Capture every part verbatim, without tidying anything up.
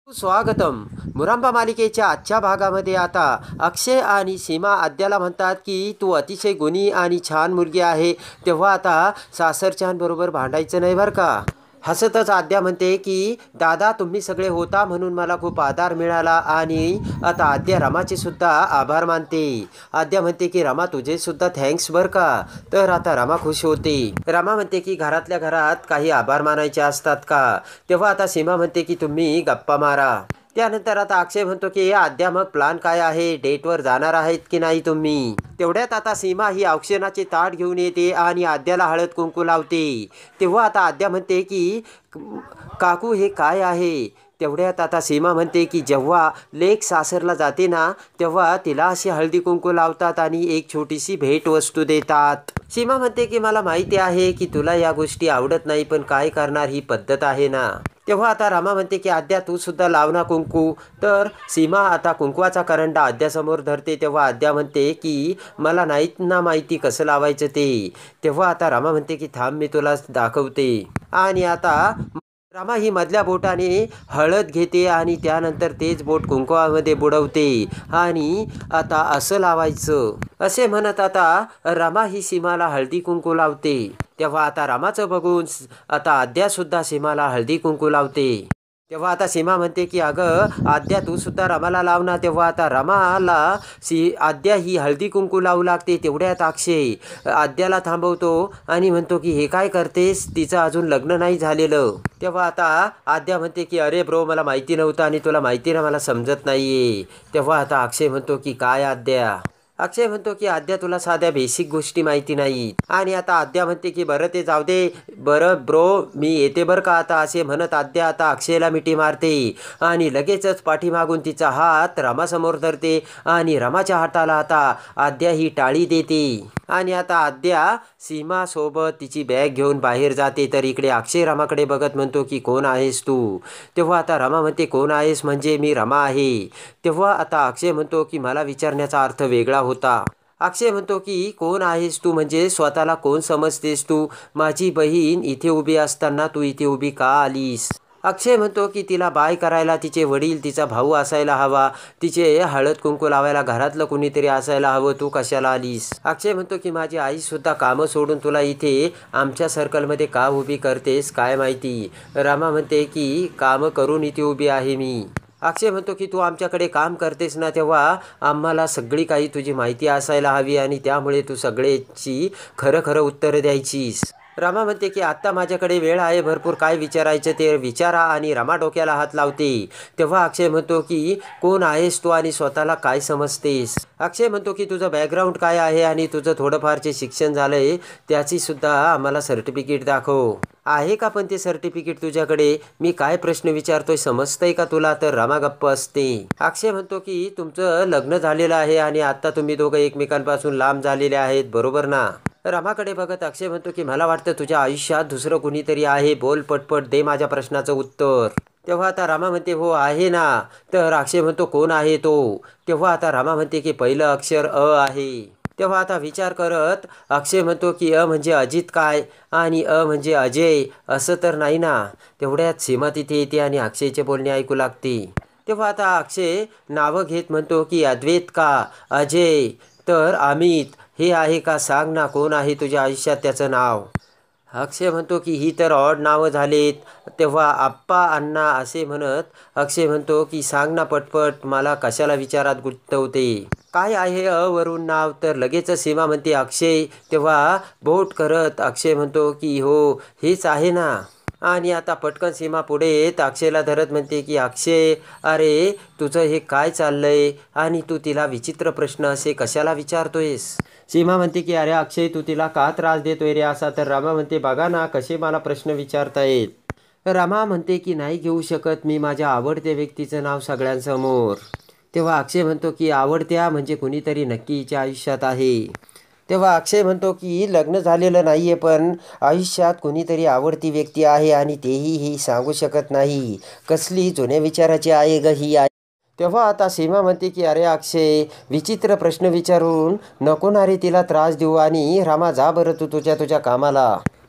स्वागतम. मुरांबा मालिकेच्या आजच्या भागामध्ये आता अक्षय आणि सीमा आद्याला म्हणतात की तू अतिशय गुणी आणि छान मुलगी आहे, तेव्हा आता सासरच्यांबरोबर भांडायचं नाही बरं का. हसतच आद्या म्हणते की दादा तुम्ही सगळे होता म्हणून मला खूप आधार मिळाला आणि आता आद्या रमाचे सुद्धा आभार मानते. आद्या म्हणते की रमा तुझे सुद्धा थँक्स बरं का. तर आता रमा खुश होते. रमा म्हणते की घरातल्या घरात काही आभार मानायचे असतात का. तेव्हा आता सीमा म्हणते की तुम्ही गप्पा मारा. त्यानंतर आता अक्षय म्हणतो की आद्या मग प्लान काय आहे, डेटवर जाणार आहेत की नाही तुम्ही. तेवढ्यात आता सीमा ही औक्षणाचे ताट घेऊन येते आणि आद्याला हळद कुंकू लावते. तेव्हा आता आद्या म्हणते की काकू हे काय आहे. तेवढ्यात आता सीमा म्हणते की जेव्हा लेक सासरला जाते ना तेव्हा तिला अशी हळदी कुंकू लावतात आणि एक छोटीशी भेटवस्तू देतात. सीमा म्हणते की मला माहिती आहे की तुला या गोष्टी आवडत नाही, पण काय करणार, ही पद्धत आहे ना. तेव्हा आता रमा म्हणते की आद्या तू सुद्धा लाव ना कुंकू. तर सीमा आता कुंकवाचा करंडा आद्यासमोर धरते. तेव्हा आद्या म्हणते की मला नाहीत ना माहिती कसं लावायचं ते. तेव्हा आता रमा म्हणते की थांब मी तुला दाखवते. आणि आता रमा ही मधल्या बोटाने हळद घेते आणि त्यानंतर तेच बोट कुंकवामध्ये बुडवते आणि आता असं लावायचं असे म्हणत आता रमा ही सीमाला हळदी कुंकू लावते. तेव्हा आता रमाचं बघून आता आद्यासुद्धा सीमाला हळदी कुंकू लावते. तेव्हा आता सीमा म्हणते की अगं आद्या तू सुद्धा रमाला लाव ना. तेव्हा आता रमाला सी आद्या ही हळदी कुंकू लावू लागते. तेवढ्यात अक्षय आद्याला थांबवतो आणि म्हणतो की हे काय करतेस, तिचं अजून लग्न नाही झालेलं. तेव्हा आता आद्या म्हणते की अरे ब्रो मला माहिती नव्हतं आणि तुला माहिती ना मला समजत नाहीये. तेव्हा आता अक्षय म्हणतो की काय आद्या. अक्षय म्हणतो की आद्या तुला साध्या बेसिक गोष्टी माहिती नाहीत. आणि आता आद्या म्हणते की बरं ते जाऊ दे, बरं ब्रो मी येते बरं का आता. असे म्हणत आद्या आता अक्षयला मिठी मारते आणि लगेचच पाठीमागून तिचा हात रमासमोर धरते आणि रमाच्या हाताला आता आद्या ही टाळी देते. आणि आता आद्या सीमासोबत तिची बॅग घेऊन बाहेर जाते. तर इकडे अक्षय रमाकडे बघत म्हणतो की कोण आहेस तू. तेव्हा आता रमा म्हणते कोण आहेस म्हणजे मी रमा आहे. तेव्हा आता अक्षय म्हणतो की मला विचारण्याचा अर्थ वेगळा होता. अक्षय म्हणतो की कोण आहेस तू म्हणजे स्वतःला कोण समजतेस तू. माझी बहीण इथे उभी असताना तू इथे उभी का आलीस. अक्षय म्हणतो की तिला बाय करायला तिचे वडील तिचा भाऊ असायला हवा, तिचे हळद कुंकू लावायला घरातलं कुणीतरी असायला हवं, तू कशाला आलीस. अक्षय म्हणतो की माझी आई सुद्धा कामं सोडून तुला इथे आमच्या सर्कलमध्ये का उभी करतेस काय माहिती. रमा म्हणते की कामं करून इथे उभी आहे मी. अक्षय म्हणतो की तू आमच्याकडे काम करतेस ना तेव्हा आम्हाला सगळी काही तुझी माहिती असायला हवी आणि त्यामुळे तू सगळ्याची खरं खरं उत्तरं द्यायचीस. रमा म्हणते की आत्ता माझ्याकडे वेळ आहे भरपूर, काय विचारायचं ते विचारा आणि रमा डोक्याला हात लावते. तेव्हा अक्षय म्हणतो की कोण आहेस तू आणि स्वतःला काय समजतेस. अक्षय म्हणतो की तुझं बॅकग्राऊंड काय आहे आणि तुझं थोडंफार जे शिक्षण झालंय त्याची सुद्धा आम्हाला सर्टिफिकेट दाखव. आहे का पण ते सर्टिफिकेट तुझ्याकडे. मी काय प्रश्न विचारतोय समजतंय का तुला. तर रमा गप्प असते. अक्षय म्हणतो की तुमचं लग्न झालेलं आहे आणि आता तुम्ही दोघं एकमेकांपासून लांब झालेले आहेत बरोबर ना. रमाकडे बघत अक्षय म्हणतो की मला वाटतं तुझ्या आयुष्यात दुसरं कुणीतरी आहे, बोल पटपट दे माझ्या प्रश्नाचं उत्तर. तेव्हा आता रमा म्हणते हो आहे ना. तर अक्षय म्हणतो कोण आहे तो. तेव्हा आता रमा म्हणते की पहिलं अक्षर अ आहे. तेव्हा आता विचार करत अक्षय म्हणतो की अ म्हणजे अजित काय आणि अ म्हणजे अजय असं तर नाही ना. तेवढ्यात सीमा तिथे येते आणि अक्षयचे बोलणे ऐकू लागते. तेव्हा आता अक्षय नावं घेत म्हणतो की अद्वैत का, अजय, तर अमित हे आहे का, सांग ना कोण आहे तुझ्या आयुष्यात त्याचं नाव. अक्षय म्हणतो की ही तर ऑड नावं झालीत. तेव्हा आप्पा अण्णा असे म्हणत अक्षय म्हणतो की सांग ना पटपट, मला कशाला विचारात गुंतवते. काय आहे अ वरून नाव. तर लगेचच सीमा म्हणते अक्षय. तेव्हा बोट करत अक्षय म्हणतो की हो हेच आहे ना. आणि आता पटकन सीमा पुढे येत अक्षयला धरत म्हणते की अक्षय अरे तुझं हे काय चाललंय आणि तू तिला विचित्र प्रश्न असे कशाला विचारतोयस. सीमा म्हणते की अरे अक्षय तू तिला का त्रास देतोय रे असा. तर रमा म्हणते बघा ना कसे मला प्रश्न विचारतायत. रमा म्हणते की नाही घेऊ शकत मी माझ्या आवडत्या व्यक्तीचं नाव सगळ्यांसमोर. तेव्हा अक्षय म्हणतो की आवडत्या म्हणजे कुणीतरी नक्की हिच्या आयुष्यात आहे. तेव्हा अक्षय म्हणतो की लग्न झालेलं नाही आहे पण आयुष्यात कुणीतरी आवडती व्यक्ती आहे आणि तेही ही सांगू शकत नाही. कसली जुन्या विचाराची आहे ग ही. तेव्हा आता सीमा म्हणते की अरे अक्षय विचित्र प्रश्न विचारून नको ना रे तिला त्रास देऊ आणि रमा जा बरं तू तुझ्या तुझ्या कामाला.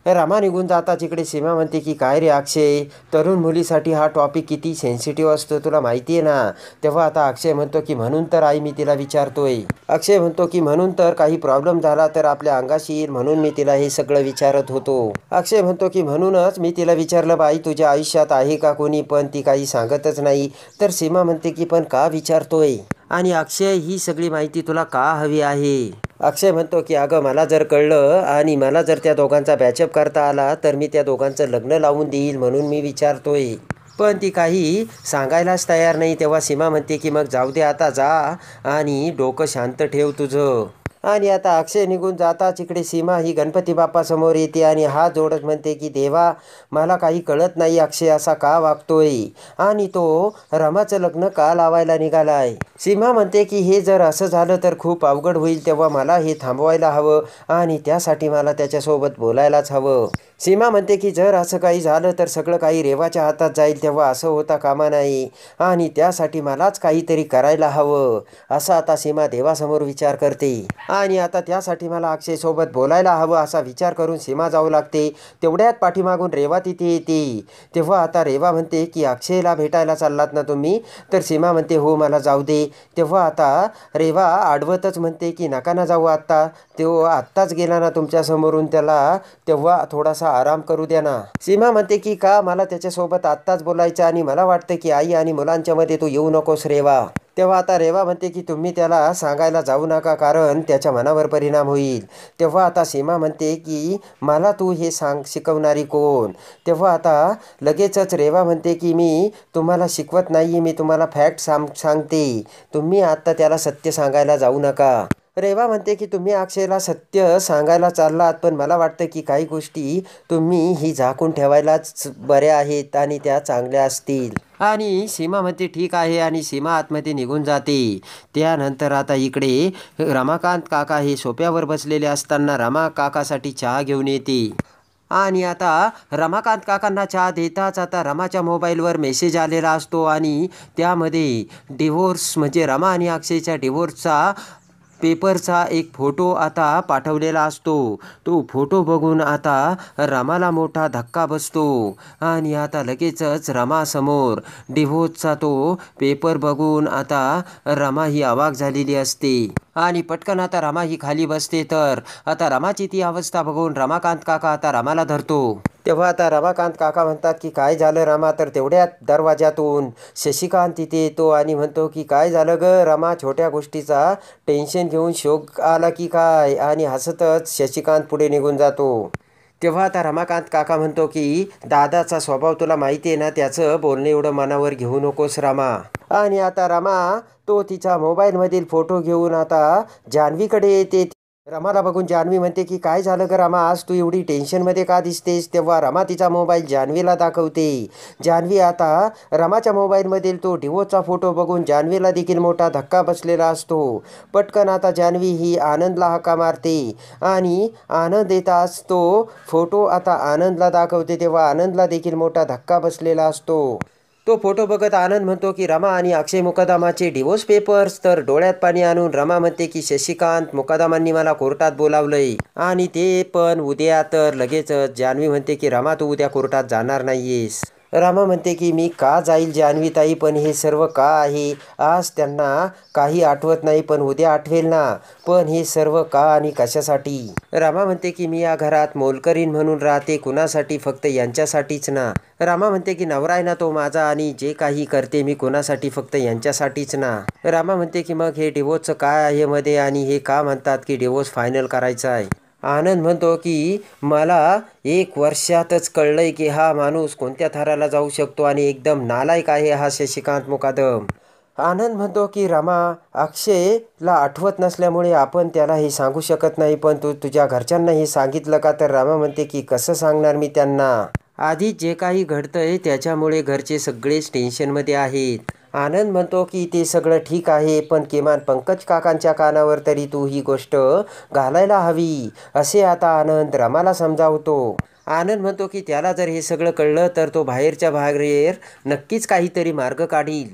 रमा निघून जाताच इकडे सीमा म्हणते की काय रे अक्षय, तरुण मुलीसाठी हा टॉपिक किती सेन्सिटिव्ह असतो तुला माहिती आहे ना. तेव्हा आता अक्षय म्हणतो की म्हणून तर आई मी तिला विचारतोय. अक्षय म्हणतो की म्हणून तर काही प्रॉब्लेम झाला तर आपल्या अंगाशी येईल म्हणून मी तिला हे सगळं विचारत होतो. अक्षय म्हणतो की म्हणूनच मी तिला विचारलं बाई तुझ्या आयुष्यात आहे का कोणी, पण ती काही सांगतच नाही. तर सीमा म्हणते की पण का विचारतोय आणि अक्षय ही सगळी माहिती तुला का हवी आहे. अक्षय म्हणतो की अगं मला जर कळलं आणि मला जर त्या दोघांचा बॅचअप करता आला तर मी त्या दोघांचं लग्न लावून देईल म्हणून मी विचारतोय. पण ती काही सांगायलाच तयार नाही. तेव्हा सीमा म्हणते की मग जाऊ दे आता जा आणि डोकं शांत ठेव तुझं. आणि आता अक्षय निघून जाताच इकडे सीमा ही गणपती बाप्पा समोर येते आणि हात जोडत म्हणते की देवा मला काही कळत नाही अक्षय असा का वागतोय आणि तो रमाचं लग्न का लावायला निघालाय. सीमा म्हणते की हे जर असं झालं तर खूप अवघड होईल. तेव्हा मला हे थांबवायला हवं आणि त्यासाठी मला त्याच्यासोबत बोलायलाच हवं. सीमा म्हणते की जर असं काही झालं तर सगळं काही रेवाच्या हातात जाईल. तेव्हा असं होता कामा नाही आणि त्यासाठी मलाच काहीतरी करायला हवं असं आता सीमा देवासमोर विचार करते. आणि आता त्यासाठी मला अक्षयसोबत बोलायला हवं असा विचार करून सीमा जाऊ लागते. तेवढ्यात पाठीमागून रेवा तिथे येते. तेव्हा आता रेवा म्हणते की अक्षयला भेटायला चाललात ना तुम्ही. तर सीमा म्हणते हो मला जाऊ दे. तेव्हा आता रेवा आडवतच म्हणते की नका ना जाऊ आत्ता, तो आत्ताच गेला ना तुमच्यासमोरून, त्याला तेव्हा थोडासा आराम करू द्या ना. सीमा म्हणते की का मला त्याच्यासोबत आत्ताच बोलायचं आणि मला वाटतं की आई आणि मुलांच्या मध्ये तू येऊ नकोस रेवा. तेव्हा आता रेवा म्हणते की तुम्ही त्याला सांगायला जाऊ नका कारण त्याच्या मनावर परिणाम होईल. तेव्हा आता सीमा म्हणते की मला तू हे सांग शिकवणारी कोण. तेव्हा आता लगेचच रेवा म्हणते की मी तुम्हाला शिकवत नाही, मी तुम्हाला फॅक्ट सांग सांगते तुम्ही आत्ता त्याला सत्य सांगायला जाऊ नका. रेवा म्हणते की तुम्ही अक्षयला सत्य सांगायला चाललात पण मला वाटतं की काही गोष्टी तुम्ही ही झाकून ठेवायलाच बऱ्या आहेत आणि त्या चांगल्या असतील. आणि सीमा म्हणते ठीक आहे आणि सीमा आतमध्ये निघून जाते. त्यानंतर आता इकडे रमाकांत काका हे सोप्यावर बसलेले असताना रमा काकासाठी चहा घेऊन येते. आणि आता रमाकांत काकांना चहा देताच आता रमाच्या मोबाईलवर मेसेज आलेला असतो आणि त्यामध्ये डिव्होर्स म्हणजे रमा आणि अक्षयच्या डिव्होर्सचा पेपरचा एक फोटो आता पाठवलेला असतो. तो फोटो बघून आता रमाला मोठा धक्का बसतो आणि आता लगेचच रमासमोर डिव्होर्सचा तो पेपर बघून आता रमा ही अवाक झालेली असते आणि पटकन आता रमा ही खाली बसते. तर आता रमाची ती अवस्था बघून रमाकांत काका आता रमाला धरतो. तेव्हा आता रमाकांत काका म्हणतात की काय झालं रमा. तर तेवढ्यात दरवाजातून शशिकांत तिथे येतो आणि म्हणतो की काय झालं ग रमा, छोट्या गोष्टीचा टेन्शन घेऊन शोक आला की काय. आणि हसतच शशिकांत पुढे निघून जातो. तेव्हा आता रमाकांत काका म्हणतो की दादाचा स्वभाव तुला माहिती आहे ना, त्याचं बोलणं एवढं मनावर घेऊ नकोस रमा. आणि आता रमा तो तिचा मोबाईलमधील फोटो घेऊन आता जान्हवीकडे येते. रमाला बघून जान्हवी म्हणते की काय झालं ग रमा, आज तू एवढी टेन्शनमध्ये का दिसतेस. तेव्हा रमा तिचा मोबाईल जान्हवीला दाखवते. जान्हवी आता रमाच्या मोबाईलमधील तो डिवोर्सचा फोटो बघून जान्हवीला देखील मोठा धक्का बसलेला असतो. पटकन आता जान्हवी ही आनंदला हाका मारते आणि आनंद येताच तो फोटो आता आनंदला दाखवते. तेव्हा आनंदला देखील मोठा धक्का बसलेला असतो. तो फोटो बघत आनंद म्हणतो की रमा आणि अक्षय मुकदमाचे डिवोर्स पेपर्स. तर डोळ्यात पाणी आणून रमा म्हणते की शशिकांत मुकदमांनी मला कोर्टात बोलावलंय आणि ते पण उद्या. तर लगेचच जान्हवी म्हणते की रमा तू उद्या कोर्टात जाणार नाहीयेस. रमा म्हणते की मी का जाईल जान्हवी ताई, पण हे सर्व का आहे. आज त्यांना काही आठवत नाही पण उद्या आठवेल ना, पण हे सर्व का आणि कशासाठी. रमा म्हणते की मी या घरात मोलकरीण म्हणून राहते, कुणासाठी, फक्त यांच्यासाठीच ना. रमा म्हणते की नवरा आहे ना तो माझा आणि जे काही करते मी कोणासाठी, फक्त यांच्यासाठीच ना. रमा म्हणते की मग हे डिवोर्सचं काय आहे मध्ये आणि हे का म्हणतात की डिवोर्स फायनल करायचा आहे. आनंद म्हणतो की मला एक वर्षातच कळलंय की हा माणूस कोणत्या थराला जाऊ शकतो आणि एकदम नालायक आहे हा शशिकांत मुकदम. आनंद म्हणतो की रमा अक्षयला आठवत नसल्यामुळे आपण त्याला हे सांगू शकत नाही, पण तू तुझ्या घरच्यांना हे सांगितलं का. तर रमा म्हणते की कसं सांगणार मी त्यांना, आधीच जे काही घडतंय त्याच्यामुळे घरचे सगळेच टेन्शनमध्ये आहेत. आनंद म्हणतो की ते सगळं ठीक आहे पण किमान पंकज काकांच्या कानावर तरी तू ही गोष्ट घालायला हवी असे आता आनंद रमाला समजावतो. आनंद म्हणतो की त्याला जर हे सगळं कळलं तर तो बाहेरच्या बाहेर नक्कीच काहीतरी मार्ग काढील.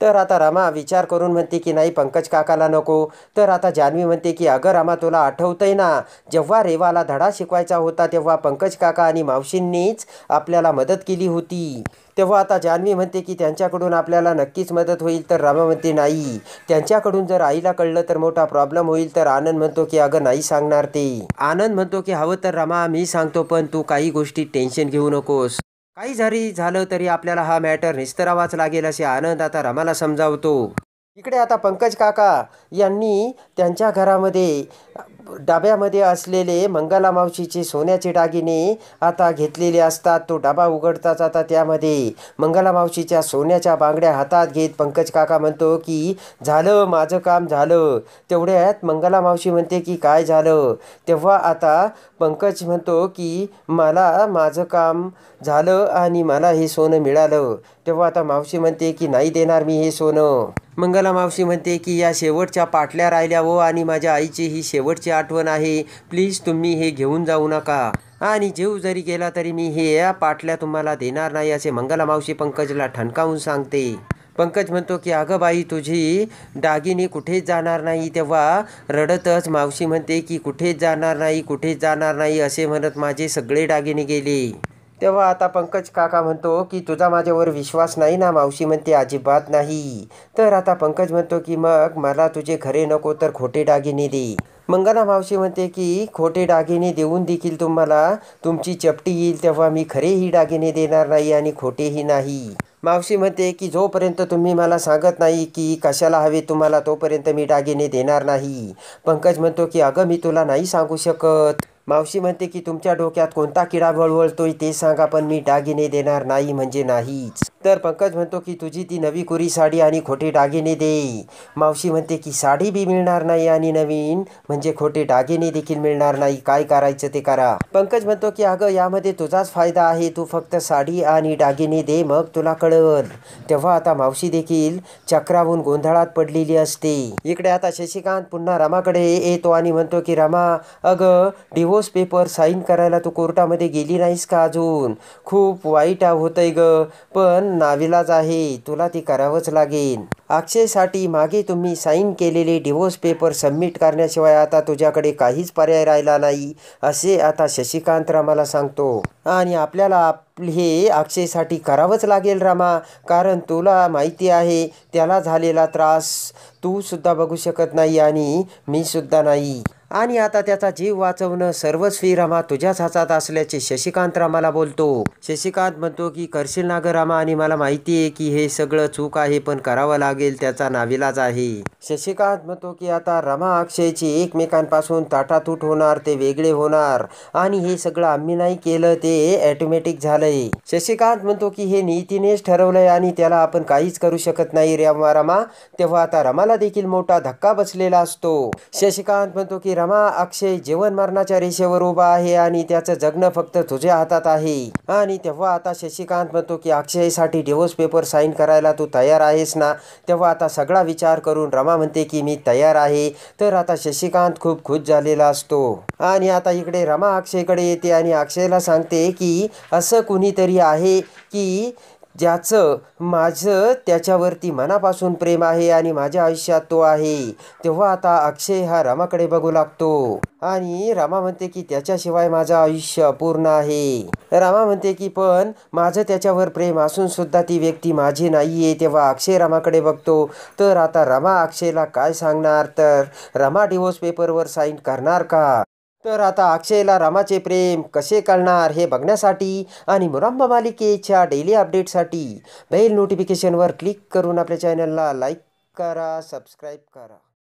तर आता रमा विचार करून म्हणते की नाही पंकज काकाला नको. तर आता जान्हवी म्हणते की अगं रमा तुला आठवतंय ना जेव्हा रेवाला धडा शिकवायचा होता तेव्हा पंकज काका आणि मावशींनीच आपल्याला मदत केली होती. तेव्हा आता जान्हवी म्हणते की त्यांच्याकडून आपल्याला नक्कीच मदत होईल. तर रमा म्हणते नाही त्यांच्याकडून जर आईला कळलं तर मोठा प्रॉब्लेम होईल. तर आनंद म्हणतो की अगं नाही सांगणार ते. आनंद म्हणतो की हवं तर रमा मी सांगतो पण तू काही गोष्टी टेन्शन घेऊ नकोस. काही जरी झालं तरी आपल्याला हा मॅटर निस्तरावाच लागेल असे आनंद आता रमाला समजावतो. इकडे आता पंकज काका यांनी त्यांच्या घरामध्ये डब्यामध्ये असलेले मंगला मावशीचे सोन्याचे दागिने आता घेतलेले असतात. तो डबा उघडताच आता त्यामध्ये मंगला मावशीच्या सोन्याच्या बांगड्या हातात घेत पंकज काका म्हणतो की झालं माझं काम झालं. तेवढ्यात मंगला मावशी म्हणते की काय झालं. तेव्हा आता पंकज म्हणतो की मला माझं काम झालं आणि मला हे सोनं मिळालं. तेव्हा आता मावशी म्हणते की नाही देणार मी हे सोनं. मंगला मावशी म्हणते की या शेवटच्या पाटल्या राहिल्या हो आणि माझ्या आईची ही शेवटची आठवण आहे. प्लीज तुम्ही हे घेऊन जाऊ नका आणि जीव जरी गेला तरी मी हे या पाटल्या तुम्हाला देणार नाही असे मंगला मावशी पंकजला ठणकावून सांगते. पंकज म्हणतो की अगं बाई तुझी दागिने कुठेच जाणार नाही. तेव्हा रडतच मावशी म्हणते की कुठेच जाणार नाही कुठेच जाणार नाही असे म्हणत माझे सगळे दागिने गेले. तेव्हा आता पंकज काका म्हणतो की तुझा माझ्यावर विश्वास नाही ना. मावशी म्हणते अजिबात नाही. तर आता पंकज म्हणतो की मग मला तुझे खरे नको तर खोटे दागिने दे. मंगला मावशी म्हणते की खोटे दागिने देऊन देखील तुम्हाला तुमची चपटी येईल तेव्हा मी खरेही दागिने देणार नाही आणि खोटेही नाही. मावशी म्हणते की जोपर्यंत तुम्ही मला सांगत नाही की कशाला हवे तुम्हाला तोपर्यंत मी दागिने देणार नाही. पंकज म्हणतो की अगं मी तुला नाही सांगू शकत. मावशी म्हणते की तुमच्या डोक्यात कोणता किडा वळवळतोय ते सांगा पण मी दागिने देणार नाही म्हणजे नाहीच. तर पंकज म्हणतो की तुझी ती नवी कोरी साडी आणि खोटे दागिने दे. मावशी म्हणते की साडी बी मिळणार नाही आणि नवीन म्हणजे खोटे दागिने देखील मिळणार नाही. काय करायचं ते करा. पंकज म्हणतो की अगं यामध्ये तुझाच फायदा आहे. तू फक्त साडी आणि दागिने दे मग तुला कळल. तेव्हा आता मावशी देखील चक्रावून गोंधळात पडलेली असते. इकडे आता शशिकांत पुन्हा रमाकडे येतो आणि म्हणतो की रमा अगं डिवोर्स पेपर साईन करायला तू कोर्टामध्ये गेली नाहीस का अजून. खूप वाईट होतंय ग पण नाविलाज आहे तुला ते करावंच लागेल. अक्षयसाठी मागे तुम्ही साईन केलेले डिवोर्स पेपर सबमिट करण्याशिवाय आता तुझ्याकडे काहीच पर्याय राहिला नाही असे आता शशिकांत रमाला सांगतो. आणि आपल्याला हे अक्षयसाठी करावंच लागेल रमा कारण तुला माहिती आहे त्याला झालेला त्रास तू सुद्धा बघू शकत नाही आणि मी सुद्धा नाही. आणि आता त्याचा जीव वाचवणं सर्वस्वी रमा तुझ्याच हातात असल्याचे शशिकांत रमाला बोलतो. शशिकांत म्हणतो की करशील ना ग रमा आणि मला माहिती आहे की हे सगळं चूक आहे पण करावं लागेल त्याचा नाविलाज आहे. शशिकांत म्हणतो की आता रमा अक्षयची एकमेकांपासून ताटातूट होणार ते वेगळे होणार आणि हे सगळं आम्ही नाही केलं ते ऑटोमॅटिक झालंय. शशिकांत म्हणतो की हे नीतीनेच ठरवलंय आणि त्याला आपण काहीच करू शकत नाही रमा रमा. तेव्हा आता रमाला देखील मोठा धक्का बसलेला असतो. शशिकांत म्हणतो की रमा अक्षय जीवन मरणाच्या रेषेवर उभा आहे आणि त्याचं जगणं फक्त तुझ्या हातात आहे. आणि तेव्हा आता शशिकांत म्हणतो की अक्षयसाठी डिवोर्स पेपर साईन करायला तू तयार आहेस ना. तेव्हा आता सगळा विचार करून रमा म्हणते की मी तयार आहे. तर आता शशिकांत खूप खुश झालेला असतो. आणि आता इकडे रमा अक्षयकडे येते आणि अक्षयला सांगते की असं कुणीतरी आहे की ज्याचं माझं त्याच्यावरती मनापासून प्रेम आहे आणि माझ्या आयुष्यात तो आहे. तेव्हा आता अक्षय हा रमाकडे बघू लागतो आणि रमा म्हणते की त्याच्याशिवाय माझं आयुष्य अपूर्ण आहे. रमा म्हणते की पण माझं त्याच्यावर प्रेम असून सुद्धा ती व्यक्ती माझी नाही आहे. तेव्हा अक्षय रमाकडे बघतो. तर आता रमा अक्षयला काय सांगणार तर रमा डिवोर्स पेपरवर साईन करणार का. तर आता अक्षयला रमाचे प्रेम कसे कळणार हे बघण्यासाठी आणि मुरंबा मालिकेच्या डेली अपडेटसाठी बेल नोटिफिकेशनवर क्लिक करून आपल्या चॅनलला लाईक करा सबस्क्राईब करा.